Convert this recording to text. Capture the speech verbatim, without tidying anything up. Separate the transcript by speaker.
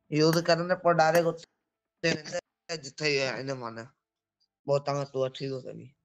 Speaker 1: use करने पर direct जिथे ही है इन माने बहुत तंग तो ठीक हो सभी